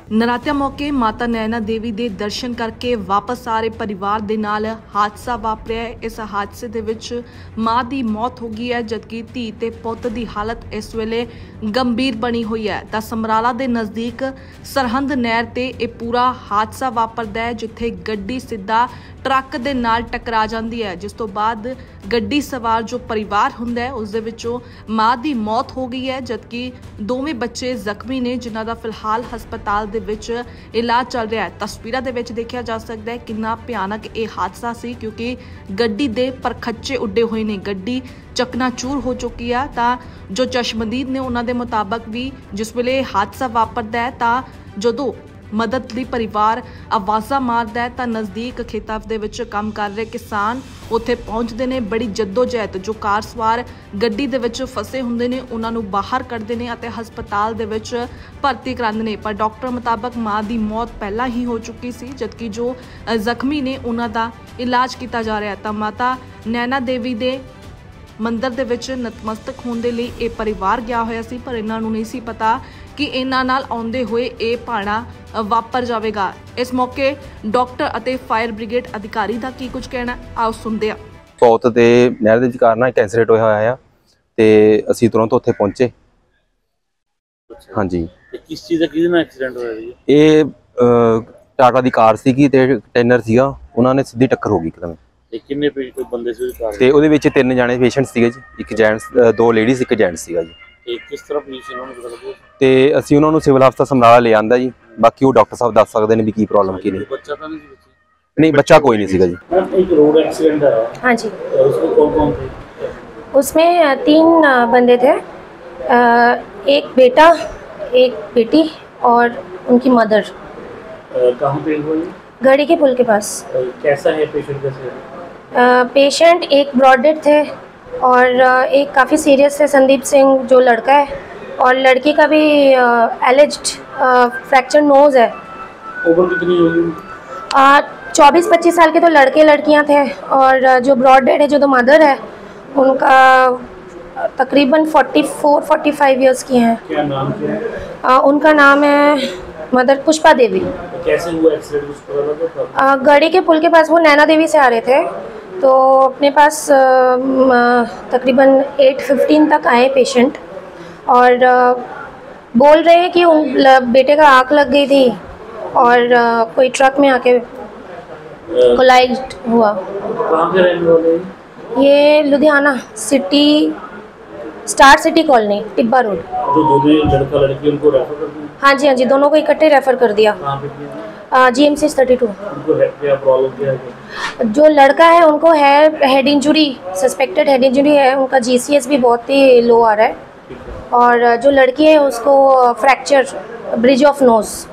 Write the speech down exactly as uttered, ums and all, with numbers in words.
नरात्या मौके माता नैना देवी दे दर्शन करके वापस आ रहे परिवार दे नाल हादसा वापरिया है। इस हादसे दे विच मां दी मौत हो गई है, जबकि धी ते पुत्त दी हालत इस वेले गंभीर बनी हुई है। तां समराला दे नज़दीक सरहंद नहर ते यह पूरा हादसा वापरदा है, जिथे गड्डी सीधा ट्रक दे नाल टकरा जाती है, जिस तो बाद गड्डी सवार जो परिवार हुंदा है उस दे विचों मां दी मौत हो गई है, जबकि दोवें बच्चे जख्मी ने, जिन्हां दा फिलहाल हस्पताल दे विच इलाज चल रहा है। तस्वीरां दे विच देखिया जा सकदा है कितना भयानक यह हादसा सी, क्योंकि गड्डी दे परखच्चे उड्डे हुए ने, गड्डी चकनाचूर हो चुकी है। तां जो चश्मदीद ने उन्हां दे मुताबक भी जिस वेले हादसा वापरदा है तां जदों मदद लई परिवार आवाज़ां मारदा है तां नज़दीक खेतां दे विच काम कर रहे किसान उत्थे पहुंचदे ने। बड़ी जद्दोजहद जो कार सवार गड्डी दे विच फसे हुंदे ने उन्हां नूं बाहर कढदे ने अते हस्पताल दे विच भर्ती करांदे ने, पर डॉक्टर मुताबक मां दी मौत पहलां ही हो चुकी सी, जबकि जो जख्मी ने उन्हां दा इलाज किया जा रहा है। तां माता नैना देवी दे मंदिर दे विच नतमस्तक होण दे लई ये परिवार गया होया सी, पर इन्हां नूं नहीं सी पता कि इन्हां नाल आउंदे होए ये भाणा वापर जावेगा। इस मौके डॉक्टर अते फायर ब्रिगेड अधिकारी दा की कुछ कहना, आओ सुनदे आ। पौत ते नहर दे विचकार ना एक एक्सीडेंट होया होया आ ते असीं तुरंत उत्थे पहुंचे। हाँ जी, किस चीज़ दा किहदे नाल एक्सीडेंट होया जी? ये टाटा दी कार सीगी ते टेनर सीगा, उन्हां ने सीधी टक्कर हो गई एकदम। ते किन्ने कोई बंदे सी कार ते ओहदे विच तीन जाने पेशेंट सीगे जी, एक जेंट्स दो लेडीज एक जेंट्स सीगा जी। ते किस तरह पोजीशन उन्होंने पता लगा? ते असीं उन्हां नूं सिविल हस्पताल समराला ले आंदा जी, बाकी वो डॉक्टर साहब दस सकदे ने भी की प्रॉब्लम की नहीं। बच्चा तो नहीं सी? नहीं, बच्चा कोई नहीं सीगा जी। एक रोड एक्सीडेंट है। हाँ जी, उसमें कौन कौन थे? उसमें तीन बंदे थे, एक बेटा, एक बेटी और उनकी मदर। कहाँ पे हुआ ये? घड़ी के पुल के पास। कैसा है पेशेंट? कैसे? पेशेंट एक ब्रॉड डेड थे और एक काफ़ी सीरियस है, संदीप सिंह जो लड़का है, और लड़की का भी एलिज्ड फ्रैक्चर नोज है। उम्र कितनी होगी? चौबीस पच्चीस साल के तो लड़के लड़कियां थे, और जो ब्रॉड डेड है जो तो मदर है उनका तकरीबन चौवालीस पैंतालीस इयर्स की हैं। क्या नाम क्या है? आ, उनका नाम है मदर पुष्पा देवी। तो कैसे हुआ एक्सीडेंट? उसको पता लगा? गढ़ी के पुल के पास वो नैना देवी से आ रहे थे, तो अपने पास तकरीबन आठ पंद्रह तक आए पेशेंट, और आ, बोल रहे हैं कि उन बेटे का आँख लग गई थी और आ, कोई ट्रक में आके कोलाइड हुआ। कहाँ पे रहने वाले? ये Ludhiana city, Star City colony, Tibba road. तो दोनों लड़का लड़की उनको रेफर कर दिया? हाँ जी, हाँ जी, दोनों को इकट्ठे रेफर कर दिया। कहाँ पे किया? G M C thirty two. उनको है क्या प्रॉब्लम क्या है? जो लड़का है उनको है head injury, suspected head injury है, उनका जी सी एस भी बहुत ही लो आ रहा है, और जो लड़की है उसको फ्रैक्चर ब्रिज ऑफ नोज।